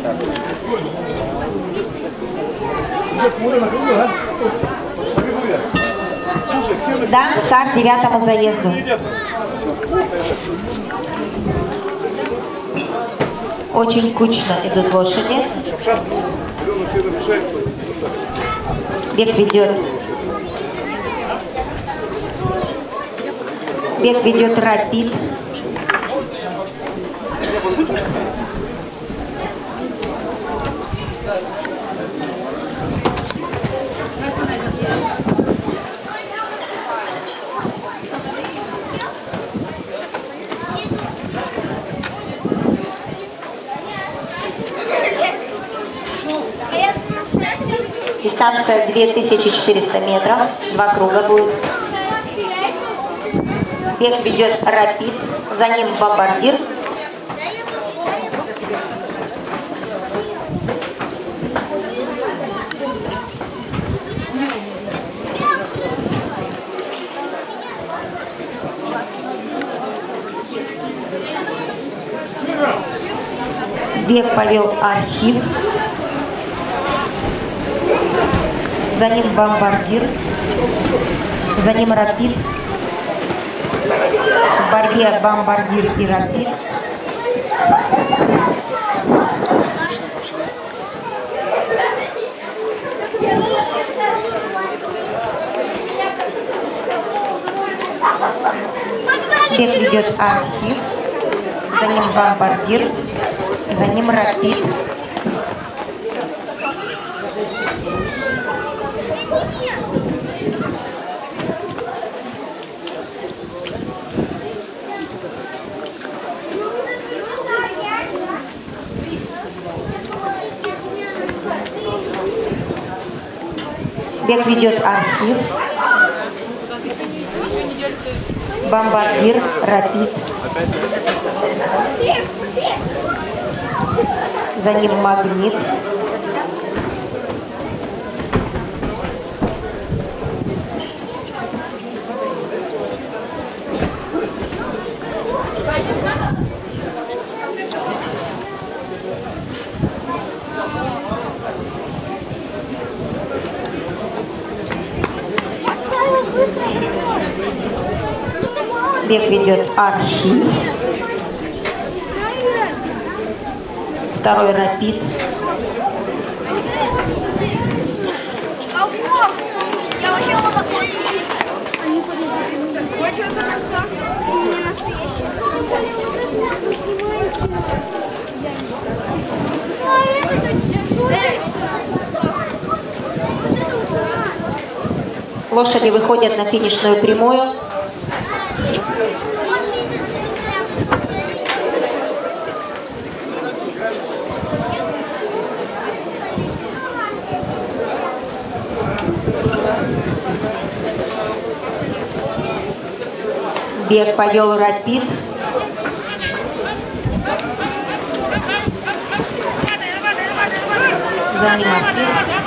Да, старт 9-му заезду. Очень кучно идут лошади. Бег ведет Рапид. Дистанция 2400 метров, 2 круга будет. Бег ведет Рапид, за ним Бомбардир. Бег повел Архив. За ним Бомбардир. За ним Рапид. В борьбе Бомбардир и Рапид. Бег ведет Архив. За ним Бомбардир. За ним Рапид. Бег ведет Архив. Бомбардир, Рапид. За ним Магнит. Бег ведет Архив. Второй Рапид. Лошади выходят на финишную прямую. Бег повел Рапид. За ним Архив.